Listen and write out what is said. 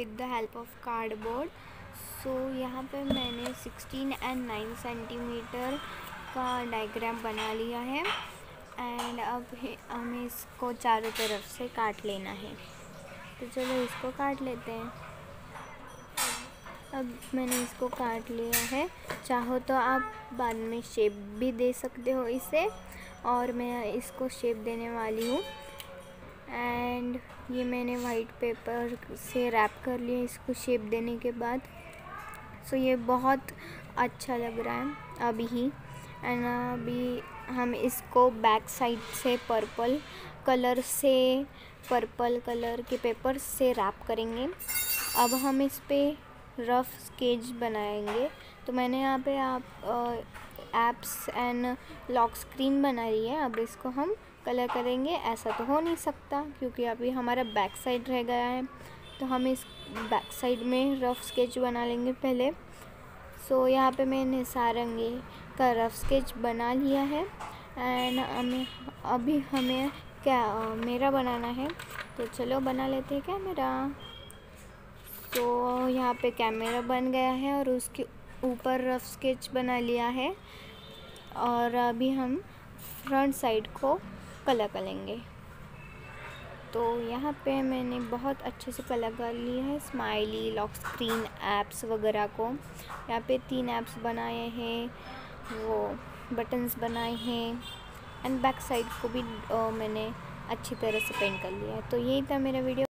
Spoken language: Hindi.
with the help of cardboard. So यहाँ पे मैंने 16 and 9 सेंटीमीटर का डायग्राम बना लिया है एंड अब हमें इसको चारों तरफ से काट लेना है। तो चलो इसको काट लेते हैं। अब मैंने इसको काट लिया है। चाहो तो आप बाद में शेप भी दे सकते हो इसे, और मैं इसको शेप देने वाली हूँ। एंड ये मैंने वाइट पेपर से रैप कर लिया इसको शेप देने के बाद। सो ये बहुत अच्छा लग रहा है अभी ही। एंड अभी हम इसको बैक साइड से पर्पल कलर के पेपर से रैप करेंगे। अब हम इस पे रफ स्केच बनाएंगे। तो मैंने यहाँ पे एप्स एंड लॉक स्क्रीन बना ली है। अब इसको हम कलर करेंगे। ऐसा तो हो नहीं सकता क्योंकि अभी हमारा बैक साइड रह गया है, तो हम इस बैक साइड में रफ स्केच बना लेंगे पहले। सो यहाँ पे मैंने सारंगी का रफ स्केच बना लिया है एंड अभी हमें कैमरा बनाना है। तो चलो बना लेते हैं कैमरा। तो यहाँ पे कैमरा बन गया है और उसके ऊपर रफ स्केच बना लिया है, और अभी हम फ्रंट साइड को कलर करेंगे। तो यहाँ पे मैंने बहुत अच्छे से कलर कर लिया है स्माइली, लॉक स्क्रीन, एप्स वगैरह को। यहाँ पे 3 एप्स बनाए हैं, वो बटन्स बनाए हैं एंड बैक साइड को भी मैंने अच्छी तरह से पेंट कर लिया है। तो यही था मेरा वीडियो।